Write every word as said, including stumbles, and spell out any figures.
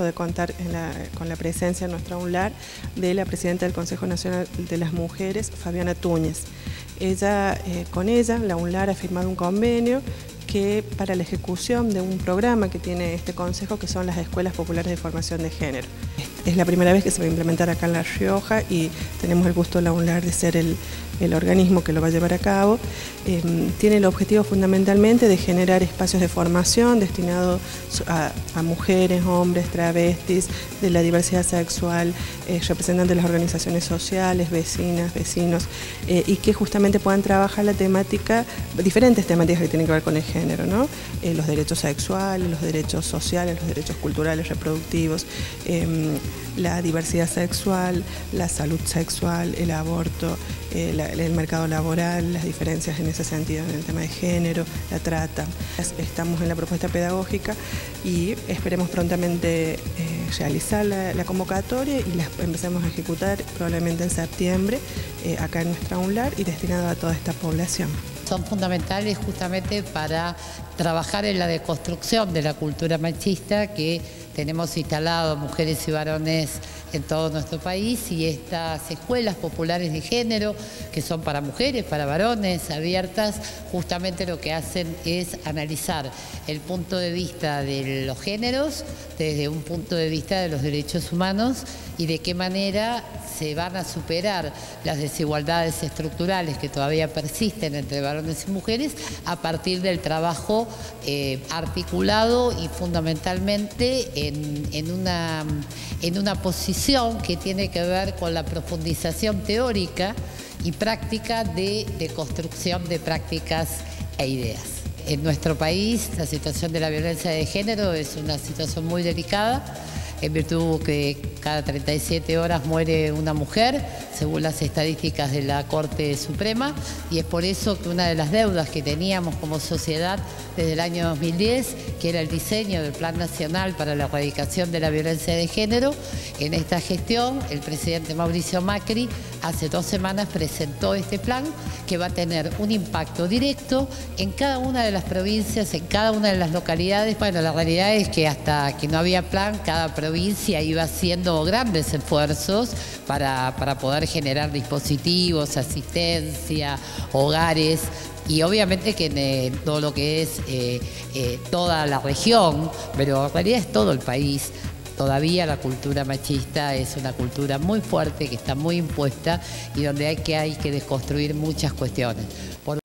gusto de contar en la, con la presencia en nuestra UNLAR de la presidenta del Consejo Nacional de las Mujeres, Fabiana Túñez. Ella, eh, con ella, la UNLAR ha firmado un convenio que para la ejecución de un programa que tiene este consejo, que son las Escuelas Populares de Formación de Género. Es la primera vez que se va a implementar acá en La Rioja y tenemos el gusto, la UNLAR, de ser el, el organismo que lo va a llevar a cabo. Eh, tiene el objetivo fundamentalmente de generar espacios de formación destinados a, a mujeres, hombres, travestis, de la diversidad sexual, eh, representantes de las organizaciones sociales, vecinas, vecinos, eh, y que justamente puedan trabajar la temática, diferentes temáticas que tienen que ver con el género, ¿no? Eh, los derechos sexuales, los derechos sociales, los derechos culturales, reproductivos, eh, la diversidad sexual, la salud sexual, el aborto, eh, la, el mercado laboral, las diferencias en ese sentido en el tema de género, la trata. Estamos en la propuesta pedagógica y esperemos prontamente eh, realizar la, la convocatoria y la empecemos a ejecutar probablemente en septiembre eh, acá en nuestra UNLAR y destinado a toda esta población. Son fundamentales justamente para trabajar en la deconstrucción de la cultura machista que tenemos instalado mujeres y varones en todo nuestro país, y estas escuelas populares de género, que son para mujeres, para varones, abiertas, justamente lo que hacen es analizar el punto de vista de los géneros desde un punto de vista de los derechos humanos y de qué manera se van a superar las desigualdades estructurales que todavía persisten entre varones y mujeres a partir del trabajo eh, articulado y fundamentalmente en, en, una, en una posición que tiene que ver con la profundización teórica y práctica de, de construcción de prácticas e ideas. En nuestro país la situación de la violencia de género es una situación muy delicada, en virtud que cada treinta y siete horas muere una mujer, según las estadísticas de la Corte Suprema, y es por eso que una de las deudas que teníamos como sociedad desde el año dos mil diez, que era el diseño del Plan Nacional para la Erradicación de la Violencia de Género, en esta gestión el presidente Mauricio Macri hace dos semanas presentó este plan que va a tener un impacto directo en cada una de las provincias, en cada una de las localidades. Bueno, la realidad es que hasta que no había plan, cada provincia iba haciendo grandes esfuerzos para, para poder generar dispositivos, asistencia, hogares, y obviamente que en eh, todo lo que es eh, eh, toda la región, pero en realidad es todo el país. Todavía la cultura machista es una cultura muy fuerte, que está muy impuesta y donde hay que, hay que desconstruir muchas cuestiones. Por